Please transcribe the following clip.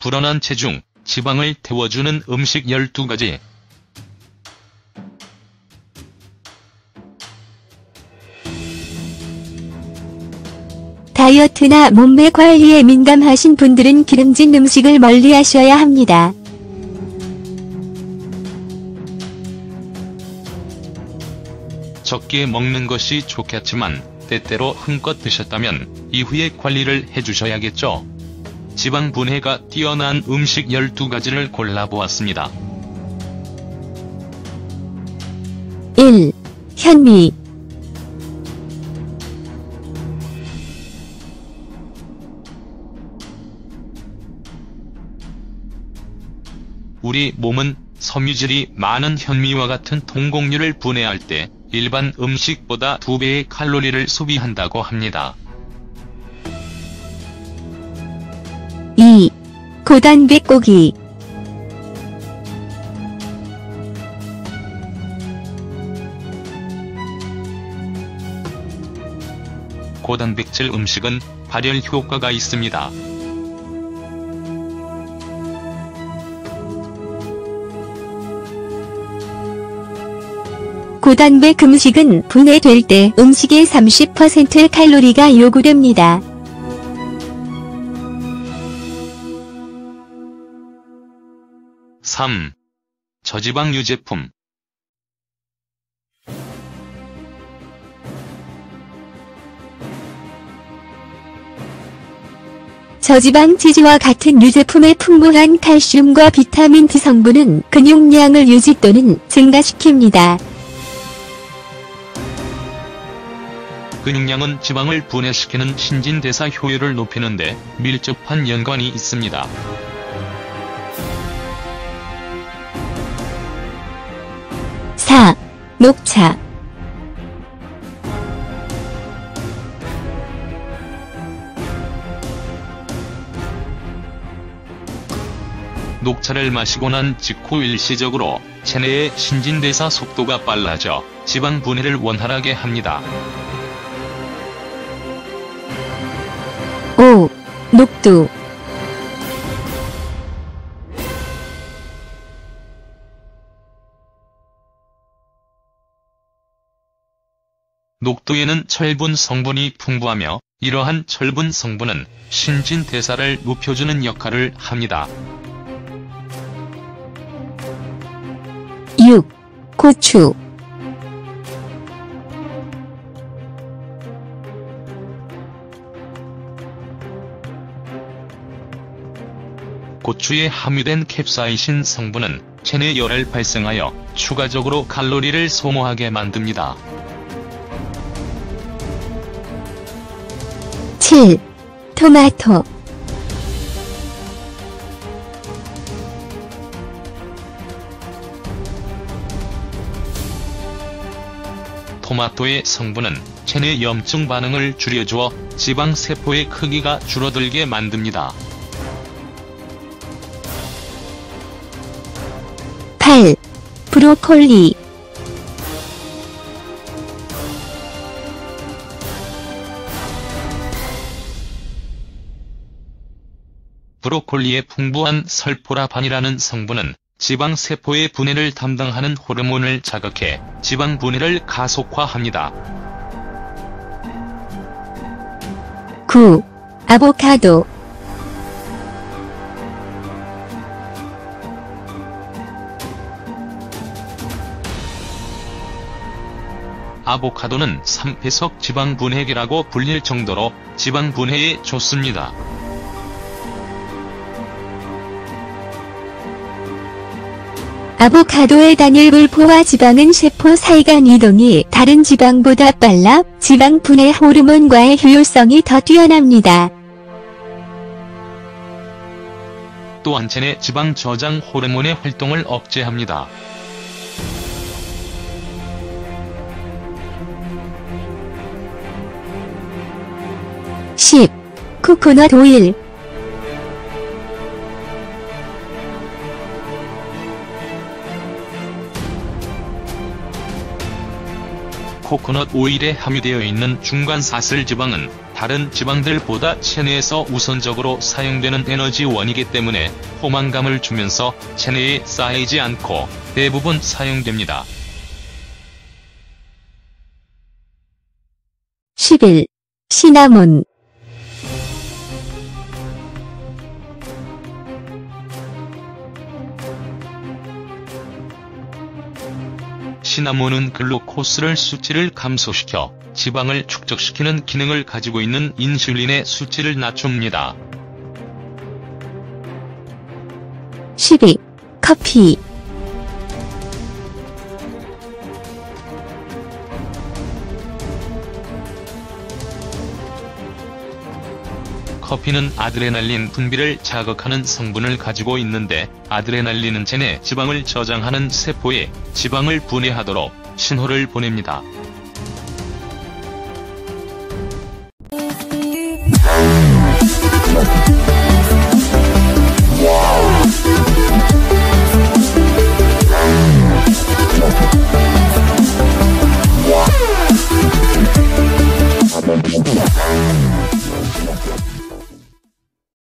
불어난 체중, 지방을 태워주는 음식 12가지. 다이어트나 몸매 관리에 민감하신 분들은 기름진 음식을 멀리하셔야 합니다. 적게 먹는 것이 좋겠지만 때때로 흥껏 드셨다면 이후에 관리를 해주셔야겠죠. 지방 분해가 뛰어난 음식 12가지를 골라보았습니다. 1. 현미. 우리 몸은 섬유질이 많은 현미와 같은 통곡류를 분해할 때 일반 음식보다 2배의 칼로리를 소비한다고 합니다. 2. 고단백 고기. 고단백질 음식은 발열 효과가 있습니다. 고단백 음식은 분해될 때 음식의 30% 칼로리가 요구됩니다. 3. 저지방 유제품. 저지방 치즈와 같은 유제품의 풍부한 칼슘과 비타민 D 성분은 근육량을 유지 또는 증가시킵니다. 근육량은 지방을 분해시키는 신진대사 효율을 높이는 데 밀접한 연관이 있습니다. 4. 녹차. 녹차를 마시고 난 직후 일시적으로 체내의 신진대사 속도가 빨라져 지방 분해를 원활하게 합니다. 5. 녹두. 녹두에는 철분 성분이 풍부하며 이러한 철분 성분은 신진대사를 높여주는 역할을 합니다. 6. 고추. 고추에 함유된 캡사이신 성분은 체내 열을 발생하여 추가적으로 칼로리를 소모하게 만듭니다. 7. 토마토. 토마토의 성분은 체내 염증 반응을 줄여주어 지방세포의 크기가 줄어들게 만듭니다. 8. 브로콜리. 브로콜리의 풍부한 설포라반이라는 성분은 지방세포의 분해를 담당하는 호르몬을 자극해 지방 분해를 가속화합니다. 9. 아보카도. 아보카도는 3회석 지방 분해기라고 불릴 정도로 지방 분해에 좋습니다. 아보카도의 단일 불포화 지방은 세포 사이간 이동이 다른 지방보다 빨라 지방 분해 호르몬과의 효율성이 더 뛰어납니다. 또한 체내 지방 저장 호르몬의 활동을 억제합니다. 10. 코코넛 오일. 코코넛 오일에 함유되어 있는 중간 사슬 지방은 다른 지방들보다 체내에서 우선적으로 사용되는 에너지원이기 때문에 포만감을 주면서 체내에 쌓이지 않고 대부분 사용됩니다. 11. 시나몬. 시나몬은 글루코스를 수치를 감소시켜 지방을 축적시키는 기능을 가지고 있는 인슐린의 수치를 낮춥니다. 12. 커피. 커피는 아드레날린 분비를 자극하는 성분을 가지고 있는데 아드레날린은 체내 지방을 저장하는 세포에 지방을 분해하도록 신호를 보냅니다.